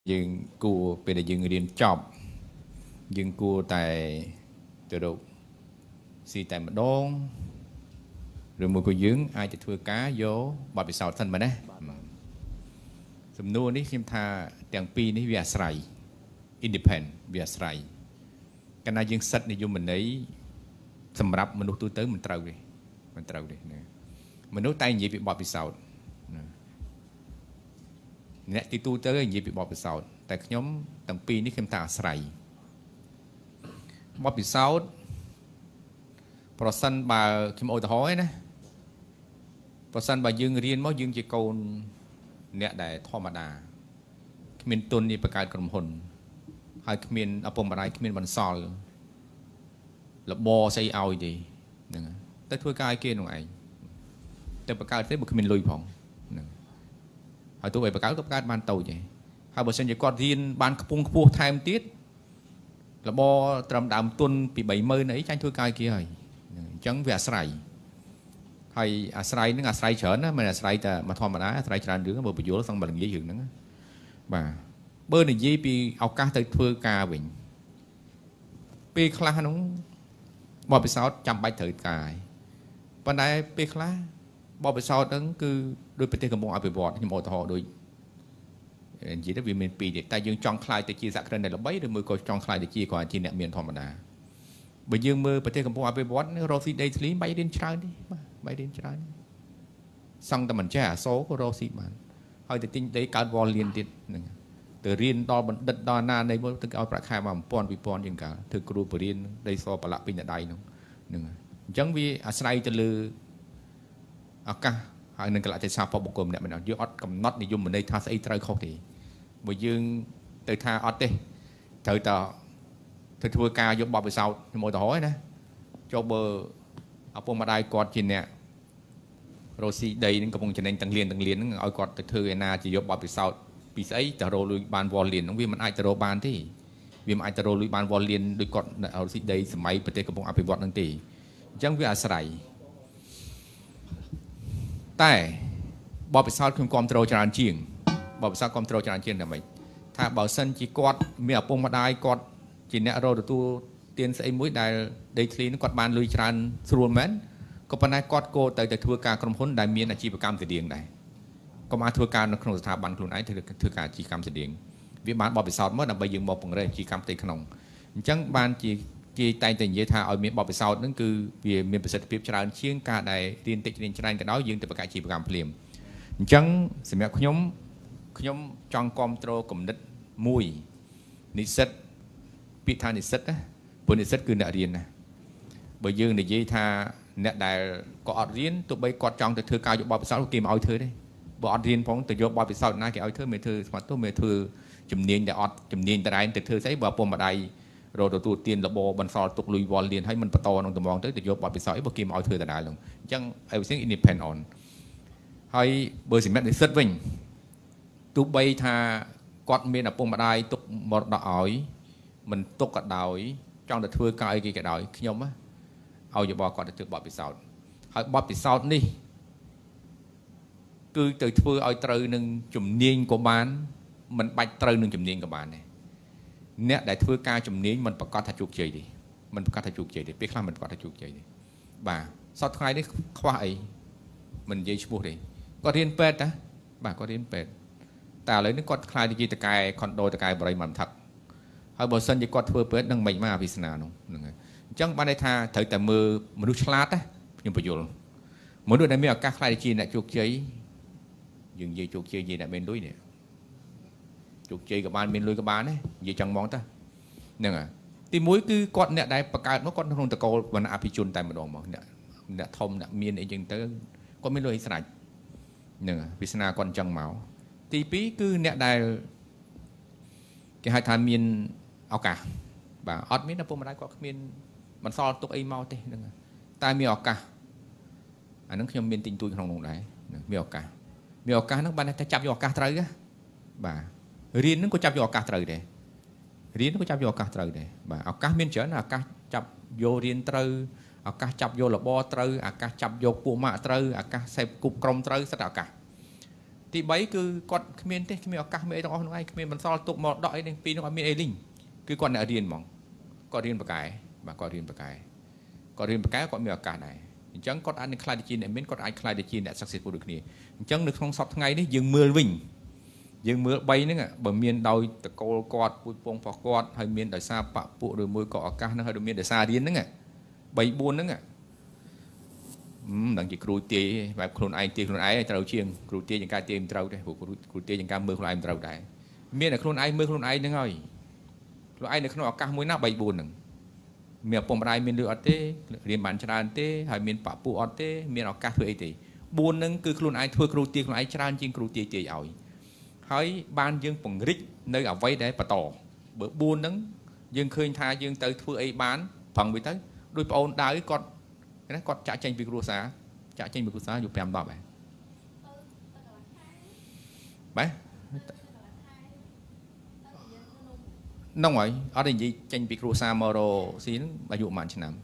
យើងគួរពេលដែលយើងរៀនចប់យើងគួរតែទៅរកស៊ីតែម្ដងឬមួយក៏យើងអាចទៅធ្វើការយកបទពិសោធន៍សិនមែនណាសំណួរនេះខ្ញុំថាទាំងពីរនេះវាអាស្រ័យ independent វាអាស្រ័យកាលណាយើងសិតនិយមន័យសម្រាប់មនុស្សទូទៅមិនត្រូវទេណាមនុស្សតែនិយាយពីបទពិសោធន៍អ្នកទីទូទៅនិយាយពីបទពិសោធន៍តែខ្ញុំទាំងពីរនេះខ្ញុំថាអាស្រ័យបទពិសោធន៍ប្រសិនបើខ្ញុំឧទាហរណ៍ឯណាប្រសិនបើយើងរៀនមកយើងជាកូនអ្នកដែលធម្មតាគ្មានទុននេះបង្កើតក្រុមហ៊ុនហើយគ្មានឪពុកម្ដាយគ្មានបន្សល់លបស្អីឲ្យទេហ្នឹងទៅធ្វើការឲ្យគេនោះឯងទៅបង្កើតទេបើគ្មានលុយផងហ្នឹងហើយទោះបីបង្កើតក៏បង្កើតបានតូចទេហើយបើសិនជាគាត់រៀនបានខ្ពង់ខ្ពស់ថែមទៀតលបត្រឹមដើមទុនពី 30000 អីចាញ់ធ្វើការឲ្យគេហើយអញ្ចឹងវាអាស្រ័យហើយអាស្រ័យហ្នឹងអាស្រ័យច្រើនណាមិនអាស្រ័យតែមកធម្មតាអាស្រ័យច្រើនរឿងបើបញ្យល់សឹងបើនិយាយរឿងហ្នឹងបាទបើនិយាយពីឱកាសទៅធ្វើការវិញពេលខ្លះហ្នឹងបបពិសោធន៍ចាំបាច់ត្រូវការហើយប៉ុន្តែពេលខ្លះបបពិសោធន៍ហ្នឹងគឺដោយប្រទេសកំពុងអភិវឌ្ឍខ្ញុំឧទាហរណ៍ដូចនិយាយទៅវាមានពីរទៀតតែយើងចង់ខ្លាយទៅជាសហគ្រិនដែលល្បីឬមួយក៏ចង់ខ្លាយទៅជាគ្រាន់តែជាអ្នកមានធម្មតាបើយើងមើលប្រទេសកំពុងអភិវឌ្ឍរកស៊ីដីធ្លីបាយរៀនច្រើនទេបាយរៀនច្រើនសង់តែមិនចេះអសរក៏រកស៊ីបានហើយទៅទិញដីកើតវល់លៀនទៀតហ្នឹងទៅរៀនដល់បណ្ឌិតដល់ណានៃមកទៅឲ្យប្រាក់ខែមក1000 2000ជាងកាលធ្វើគ្រូបរិញ្ញាដីសប្រឡាក់ពេញដៃហ្នឹងអញ្ចឹងវាអាស្រ័យទៅលើឱកាសហើយនឹងកលៈទេសៈរបស់បុគ្គលម្នាក់ៗយើងអត់កំណត់និយមន័យថាស្អីត្រូវខុសទេបើយើងទៅថាអត់ទេត្រូវតែទៅធ្វើការយកបបពិសោធន៍ខ្ញុំឧទាហរណ៍ណាចុះបើឪពុកម្ដាយគាត់ជាអ្នករស់ស៊ីដីនឹងកំពុងចំណេញទាំងលៀនហ្នឹងឲ្យគាត់ទៅធ្វើឯណាជាយកបបពិសោធន៍ពីស្អីទៅរកលុយបានវល់លៀនហ្នឹងវាមិនអាចទៅរកបានទេវាមិនអាចទៅរកលុយបានវល់លៀនដូចគាត់រស់ស៊ីដីសម័យប្រទេសកំពុងអភិវឌ្ឍហ្នឹងទេអញ្ចឹងវាអាស្រ័យតែបបពិសោធន៍ខ្ញុំគ្រប់គ្រងច្រើនជាងបបពិសោធន៍គ្រប់គ្រងច្រើនជាងតែម៉េចថាបើសិនជាគាត់មានឪពុកម្ដាយគាត់ជាអ្នករកទទួលទានស្អីមួយដែលដីធ្លីនឹងគាត់បានលុយច្រើនស្រួលមែនក៏ប៉ុន្តែគាត់គោទៅធ្វើការក្រុមហ៊ុនដែលមានអាជីវកម្មស្តៀងដែរកុំអាចធ្វើការនៅក្នុងស្ថាប័នខ្លួនឯងធ្វើការអាជីវកម្មស្តៀងវាបានបបពិសោធន៍មកដើម្បីយើងមកពង្រឹងអាជីវកម្មផ្ទៃក្នុងអញ្ចឹងបានជាគេតែងតែនិយាយថាឲ្យមានបបពិសោធន៍ហ្នឹងគឺវាមានប្រសិទ្ធភាពច្រើនជាងការដែលរៀនតិចរៀនច្រើនក៏ដោយយើងទៅបង្កើតអាជីវកម្មភ្លាមអញ្ចឹងសម្រាប់ខ្ញុំចង់គ្រប់គ្រងគំនិតមួយនិស្សិតពាក្យថានិស្សិតណាព្រោះនិស្សិតគឺអ្នករៀនណាបើយើងនិយាយថាអ្នកដែលក៏អត់រៀនទោះបីគាត់ចង់ទៅធ្វើការយកបទពិសោធន៍គេមិនឲ្យធ្វើទេបើអត់រៀនផងទៅយកបទពិសោធន៍ណាគេឲ្យធ្វើមិនធ្វើស្មាត់ទៅមិនធ្វើជំនាញដែលអត់ជំនាញតរ៉ែនទៅធ្វើស្អីបើពុំម្ដាយរកទទួលទានលបបន្សល់ទុកលុយវល់លៀនឲ្យមិនបន្តក្នុងតំងទៅយកបទពិសោធន៍អីបើគេមិនឲ្យធ្វើដដែលហ្នឹងអញ្ចឹង everything independent on ហើយបើសម្រាប់និស្សិតវិញទោះបីថាគាត់មានឪពុកម្ដាយទុកមរតកឲ្យមិនទុកក៏ដោយចង់ទៅធ្វើការអីគេក៏ដោយខ្ញុំឲ្យយោបល់គាត់ទៅធ្វើបទពិសោធន៍ហើយបទពិសោធន៍នេះគឺទៅធ្វើឲ្យត្រូវនឹងជំនាញក៏បានមិនបាច់ត្រូវនឹងជំនាញក៏បានដែរអ្នកដែលធ្វើការជំនាញមិនប្រកាសថាជោគជ័យទេមិនប្រកាសថាជោគជ័យទេពេលខ្លះមិនប្រកាសថាជោគជ័យទេបាទសប្តាហ៍ថ្ងៃនេះខ្វះអីមិននិយាយឈ្មោះទេគាត់រៀនពេទ្យតាបាទគាត់រៀនពេទ្យតែឥឡូវនេះគាត់ខ្លាយទៅជាតកែខុនដូតកែបរិយមិនថាហើយបើសិនជាគាត់ធ្វើពេទ្យនឹងមិនមកអភិស្នានោះហ្នឹងហើយអញ្ចឹងបានន័យថាត្រូវតែមើលមនុស្សឆ្លាតណាខ្ញុំបញ្យល់មនុស្សដែលមានឱកាសខ្លាយទៅជាអ្នកជោគជ័យយើងនិយាយជោគជ័យនិយាយអ្នកមានលុយនេះជោគជ័យក៏បានមានលុយក៏បានដែរនិយាយចង់ហ្មងតាហ្នឹងហើយទីមួយគឺគាត់អ្នកដែលបង្កើតមកគាត់ក្នុងតកូលវណ្ណៈអភិជនតែម្ដងមកអ្នកធំអ្នកមានអីចឹងទៅគាត់មានលុយឲ្យស្រេចហ្នឹងហើយវាសនាគាត់អញ្ចឹងមកទី2គឺអ្នកដែលគេហៅថាមានឱកាសបាទអត់មានឪពុកម្ដាយគាត់គ្មានបន្សល់ទុកអីមកទេហ្នឹងតែមានឱកាសអាហ្នឹងខ្ញុំមានទិញទួយក្នុងនោះដែរមានឱកាសហ្នឹងបានតែចាប់យកឱកាសត្រូវបាទរៀនហ្នឹងក៏ចាប់យកឱកាសត្រូវដែរបាទឱកាសមានច្រើនឱកាសចាប់យករៀនត្រូវឱកាសចាប់យកលបត្រូវឱកាសចាប់យកពួកម៉ាក់ត្រូវឱកាសសេពគប់ក្រុមត្រូវសិតឱកាសទី3គឺគាត់គ្មានទេគ្មានឱកាសមានអីទាំងអស់នោះឯងគ្មានបន្សល់ទុកមកដកអីទាំងពីរនោះអត់មានអីលីងគឺគាត់អ្នករៀនហ្មងគាត់រៀនបកែបាទគាត់រៀនបកែគាត់មានឱកាសដែរអញ្ចឹងគាត់អាចនឹងខ្លាយទៅជាអ្នកមានគាត់អាចខ្លាយទៅជាអ្នក successful ដូចគ្នាអញ្ចឹងនៅក្នុងសប្តាហ៍ថ្ងៃនេះយើងមើលវិញយើងមើល3ហ្នឹងបើមានដោយតកូលគាត់ពូជពងរបស់គាត់ហើយមានដោយសារបពពួកឬមួយក៏ឱកាសហ្នឹងហើយមានដោយសាររៀនហ្នឹង3 4ហ្នឹងដឹងជាគ្រូទាយបែបខ្លួនឯងទាយខ្លួនឯងត្រូវជាងគ្រូទាយចង្ការទាយមិនត្រូវទេព្រោះគ្រូទាយចង្ការមើលខ្លួនឯងមិនត្រូវដែរមានតែខ្លួនឯងមើលខ្លួនឯងហ្នឹងហើយខ្លួនឯងនៅក្នុងឱកាសមួយណា3 4ហ្នឹងមានឪពុកម្ដាយមានលឺអត់ទេរៀនបានច្រើនទេហើយមានបពពួកអត់ទេមានឱកាសធ្វើអីទេ4ហ្នឹងគឺខ្លួនឯងធ្វើគ្រូទាយខ្លួនឯងច្រើនជាងគ្រូទាយទាយឲ្យហើយបានយើងពង្រីកនៅអ្វីដែលបន្តបើ4ហ្នឹងយើងឃើញថាយើងទៅធ្វើអីបានប្រឹងវាទៅដោយប្អូនដៅគាត់ចាក់ចេញពីគ្រួសារយក5 10បាទហ្នឹងហើយអត់និយាយចេញពីគ្រួសារមករកស៊ីហ្នឹងអាយុប្រហែលឆ្នាំ4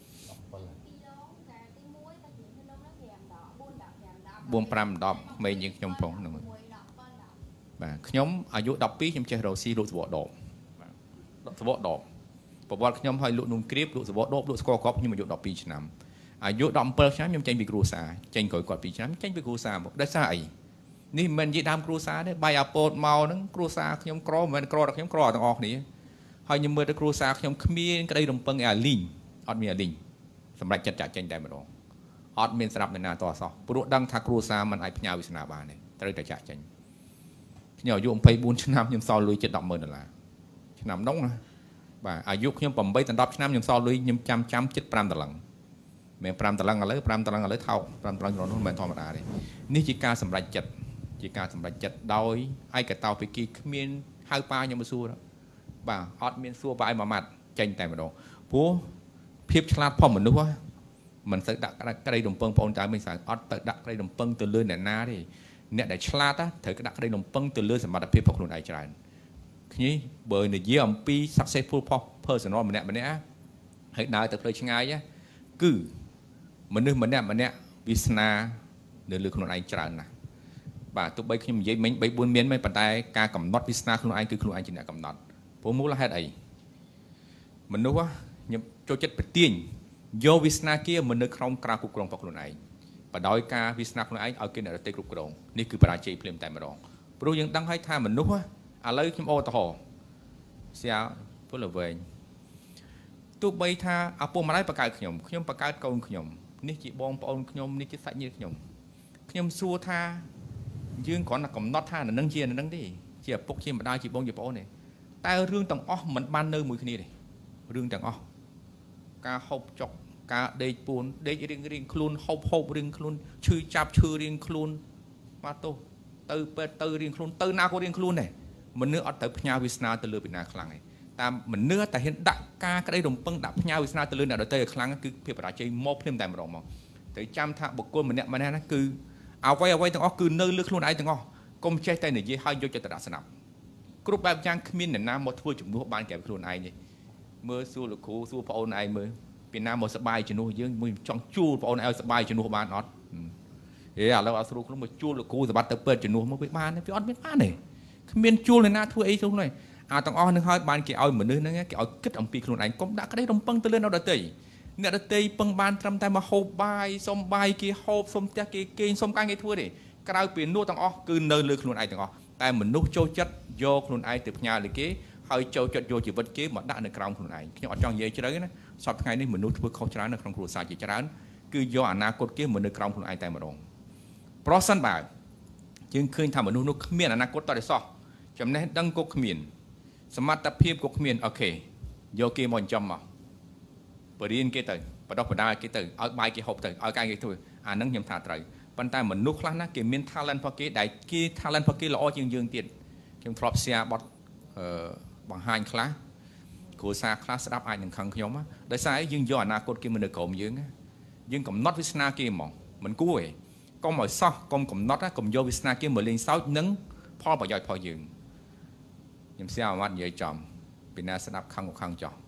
5 10ក្មេងជាងខ្ញុំផងហ្នឹងបាទខ្ញុំអាយុ12ខ្ញុំចេះរកស៊ីលក់សវដបបាទសវដបប្រវត្តិខ្ញុំឲ្យលក់នំក្រៀបលក់សវដបលក់ស្ករគ្រាប់ខ្ញុំអាយុ12ឆ្នាំអាយុ17ឆ្នាំខ្ញុំចេញពីគ្រួសារចេញក្រោយគាត់2ឆ្នាំចេញពីគ្រួសារមកដោយសារអីនេះមិនមែននិយាយដើមគ្រួសារទេបាយអាពោតមកហ្នឹងគ្រួសារខ្ញុំក្រមិនមែនក្រតែខ្ញុំក្រទាំងអស់គ្នាហើយខ្ញុំមើលទៅគ្រួសារខ្ញុំគ្មានក្តីរំពឹងអាលីងអត់មានអាលីងសម្រាប់ចិត្តចាក់ចេញតែម្ដងអត់មានស្រាប់នៅណាតអសោះព្រោះដឹងថាគ្រួសារមិនអាចផ្ញើវាសនាបានទេត្រូវតែចាក់ចេញខ្ញុំអាយុ24ឆ្នាំខ្ញុំសល់លុយជិត$10,000ឆ្នាំនោះណាបាទអាយុខ្ញុំ8ដល់10ឆ្នាំខ្ញុំសល់លុយខ្ញុំចាំជិត$5មិន5តឡឹងឥឡូវ5តឡឹងឥឡូវថោក5តឡឹងនោះមិនមែនធម្មតាទេនេះជាការសម្រេចចិត្តដោយឯកតោភាគីគ្មានហៅប៉ាខ្ញុំមកសួរបាទអត់មានសួរប៉ាឲ្យមួយម៉ាត់ចេញតែម្ដងព្រោះភាពឆ្លាតផងមនុស្សមិនទៅដាក់ក្តីរំពឹងបងប្អូនតើមិនស្អាតអត់ទៅដាក់ក្តីរំពឹងទៅលើអ្នកណាទេអ្នកដែលឆ្លាតត្រូវដាក់ក្តីរំពឹងទៅលើសមត្ថភាពរបស់ខ្លួនឯងច្រើនខ្ញុំបើនិយាយអំពី successful personal ម្នាក់ហើយដើរទៅផ្លូវឆ្ងាយគឺមនុស្សម្នាក់វាសនានៅលើខ្លួនឯងច្រើនណាស់បាទទោះបីខ្ញុំនិយាយមិញ3 4មានមិនប៉ុន្តែការកំណត់វាសនាខ្លួនឯងគឺខ្លួនឯងជាអ្នកកំណត់ព្រោះមូលហេតុអីមនុស្សខ្ញុំចូលចិត្តប្រទៀងយកវាសនាkiaមកនៅក្នុងក្រៅគ្រប់គ្រងរបស់ខ្លួនឯងបដោយការវាសនាខ្លួនឯងឲ្យគេអ្នកដទៃគ្រប់គ្រងនេះគឺបរាជ័យភ្លាមតែម្ដងព្រោះយើងដឹងហើយថាមនុស្សឥឡូវខ្ញុំឧទាហរណ៍ស្យាពលវែងទោះបីថាឪពុកម្ដាយបង្កើតខ្ញុំបង្កើតកូនខ្ញុំនេះជាបងប្អូនខ្ញុំនេះជាសាច់ញាតិខ្ញុំសួរថាយើងគ្រាន់តែកំណត់ថានឹងជានឹងទេជាឪពុកជាម្ដាយជាបងជាប្អូនទេតែរឿងទាំងអស់មិនបាននៅមួយគ្នាទេរឿងទាំងអស់ការហូបចុកការដេកពួនដេករៀងខ្លួនហូបរៀងខ្លួនឈឺចាប់ឈឺរៀងខ្លួនបាទទោះទៅពេទ្យទៅរៀងខ្លួនទៅណាក៏រៀងខ្លួនដែរមនុស្សអត់ទៅផ្ញើវាសនាទៅលើពីណាខ្លាំងទេតាមមនុស្សតែហ៊ានដាក់ការក្តីរំពឹងដាក់ផ្ញើវាសនាទៅលើអ្នកដទៃឲ្យខ្លាំងគឺភាពបរាជ័យមកភ្លាមតែម្ដងមកត្រូវចាំថាបុគ្គលម្នាក់ណាគឺអ្វីទាំងអស់គឺនៅលើខ្លួនឯងទាំងអស់កុំចេះតែនិយាយឲ្យយកចិត្តដាក់ស្ដាប់គ្រប់បែបយ៉ាងគ្មានអ្នកណាមកធ្វើជំនួសបានក្រៅខ្លួនឯងទេមើលសួរលោកគ្រូសួរប្អូនឯងមើលពីណាមកសបាយជំនួសយើងមួយចង់ជួលប្អូនឲ្យសបាយជំនួសបានអត់ឥឡូវអត់ស្រួលខ្លួនមកជួលលោកគ្រូសម្បត្តិទៅពេទ្យជំនួសមកវាបានទេវាអត់មានបានទេគ្មានជួលអ្នកណាធ្វើអីខ្លួនឯងទាំងអស់នឹងហើយបានគេឲ្យមនុស្សហ្នឹងគេឲ្យគិតអំពីខ្លួនឯងកុំដាក់ក្តីរំពឹងទៅលើអ្នកដទៃអ្នកដទៃពឹងបានត្រឹមតែមកហូបបាយសុំបាយគេហូបសុំផ្ទះគេគេងសុំការងារធ្វើទេក្រៅពីនោះទាំងអស់គឺនៅលើខ្លួនឯងទាំងអស់តែមនុស្សចូលចិត្តយកខ្លួនឯងទៅផ្ញើលើគេហើយចូលចិត្តយកជីវិតគេមកដាក់នៅក្រោមខ្លួនឯងខ្ញុំអត់ចង់និយាយជ្រៅណាសពថ្ងៃនេះមនុស្សធ្វើខុសច្រើននៅក្នុងគ្រួសារជាច្រើនគឺយកអនាគតគេមកនៅក្រោមខ្លួនឯងតែម្ដងប្រសិនបើយើងឃើញថាមនុស្សនោះគ្មានអនាគតតទៅសោះចំណេះដឹងក៏គ្មានសមត្ថភាពក៏គ្មានអូខេយកគេមកចិញ្ចឹមមកបរៀនគេទៅបដោះបដាគេទៅឲ្យបាយគេហូបទៅឲ្យការគេធ្វើអានឹងខ្ញុំថាត្រូវប៉ុន្តែមនុស្សខ្លះណាគេមាន talent របស់គេដែលគេ talent របស់គេល្អជាងយើងទៀតខ្ញុំធ្លាប់ share បទបង្ហាញខ្លះគ្រួសារខ្លះស្ដាប់អាចនឹងខឹងខ្ញុំដោយសារយើងយកអនាគតគេមកនៅក្រោមយើងកំណត់វាសនាគេហ្មងមិនគួរទេកុំឲ្យសោះកុំកំណត់កុំយកវាសនាគេមកលេងសើចនឹងផលប្រយោជន៍របស់យើងខ្ញុំស្គាល់អាម៉ាត់និយាយចំពីណាស្ដាប់ខឹងក៏ខឹងចោះ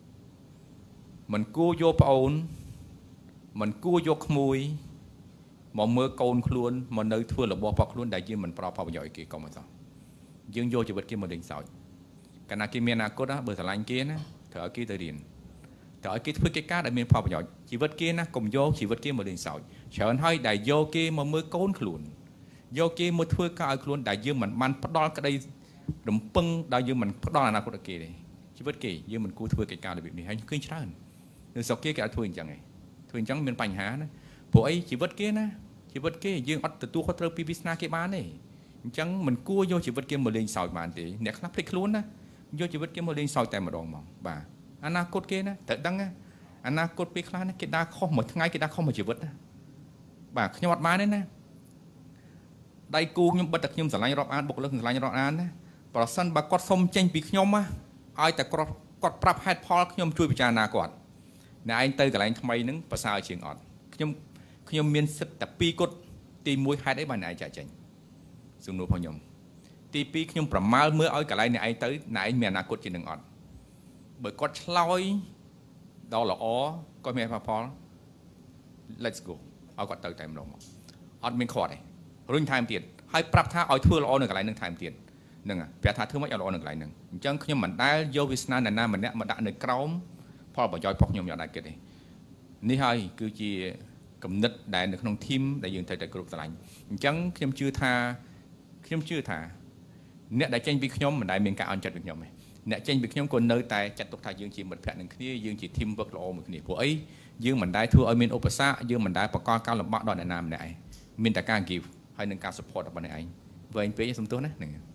មិនគួរយកប្អូនមិនគួរយកក្មួយមកមើលកូនខ្លួនមកនៅធ្វើរបស់របស់ខ្លួនដែលយើងមិនប្រោផលប្រយោជន៍គេក៏មិនសោះយើងយកជីវិតគេមកលេងសើចកាលណាគេមានអនាគតបើស្រឡាញ់គេណាត្រូវឲ្យគេទៅរៀនត្រូវឲ្យគេធ្វើកិច្ចការដែលមានផលប្រយោជន៍ជីវិតគេណាកុំយកជីវិតគេមកលេងសើចច្រើនហើយដែលយកគេមកមើលកូនខ្លួនយកគេមកធ្វើការឲ្យខ្លួនដែលយើងមិនបានផ្ដល់ក្តីរំពឹងដល់យើងមិនផ្ដល់អនាគតឲ្យគេទេជីវិតគេយើងមិនគួរធ្វើកិច្ចការរបៀបនេះហើយឃើញច្រើននៅស្រុកគេអាចធ្វើអញ្ចឹងឯងធ្វើអញ្ចឹងមានបញ្ហាណាព្រោះអីជីវិតគេណាជីវិតគេយើងអត់ទទួលខុសត្រូវពីវាសនាគេបានទេអញ្ចឹងមិនគួរយកជីវិតគេមកលេងសើចបានទេអ្នកខ្លះភ្លេចខ្លួនណាយកជីវិតគេមកលេងសើចតែម្ដងមកបាទអនាគតគេណាត្រូវដឹងណាអនាគតពេលខ្លះណាគេដើរខុសមួយថ្ងៃគេដើរខុសមួយជីវិតណាបាទខ្ញុំអត់បានទេណាដៃគូខ្ញុំបិទតែខ្ញុំស្រឡាញ់រាប់អានបុគ្គលិកស្រឡាញ់រាប់អានណាប្រសិនបើគាត់សុំចេញពីខ្ញុំណាឲ្យតែគាត់ប្រាប់ហេតុផលខ្ញុំជួយពិចារណាគាត់អ្នកឯងទៅកន្លែងថ្មីហ្នឹងប្រសើរជាងអត់ខ្ញុំមានសិទ្ធតែ2គត់ទី1ហេតុអីបានអ្នកឯងចាក់ចេញសំណួរផងខ្ញុំទី2ខ្ញុំប្រមាលមើលឲ្យកន្លែងអ្នកឯងទៅអ្នកឯងមានអនាគតជានឹងអត់បើគាត់ឆ្លើយដល់ល្អគាត់មានផល let's go ឲ្យគាត់ទៅតែម្ដងមកអត់មានខាត់ទេរុញថែមទៀតហើយប្រាប់ថាឲ្យធ្វើល្អនៅកន្លែងហ្នឹងថែមទៀតហ្នឹងប្រាប់ថាធ្វើមិនឲ្យល្អនៅកន្លែងហ្នឹងអញ្ចឹងខ្ញុំមិនដែលយកវាសនាណាម្នាក់មកដាក់នៅក្រោមផលប្រយោជន៍របស់ខ្ញុំយ៉ាងណាគិតទេនេះហើយគឺជាគំនិតដែលនៅក្នុងធីមដែលយើងត្រូវតែគ្រប់ស្រឡាញ់អញ្ចឹងខ្ញុំជឿថាអ្នកដែលចេញពីខ្ញុំមិនដែលមានការអន់ចិត្តពីខ្ញុំទេអ្នកចេញពីខ្ញុំក៏នៅតែចាត់ទុកថាយើងជាមិត្តភក្តិនឹងគ្នាយើងជា team work ល្អមួយគ្នាព្រោះអីយើងមិនដែលធ្វើឲ្យមានឧបសគ្គយើងមិនដែលបង្កការលំបាកដល់អ្នកណាម្នាក់ឯងមានតែការ give ហើយនឹងការ support របស់អ្នកឯងវែងពេកសំទោសណាហ្នឹង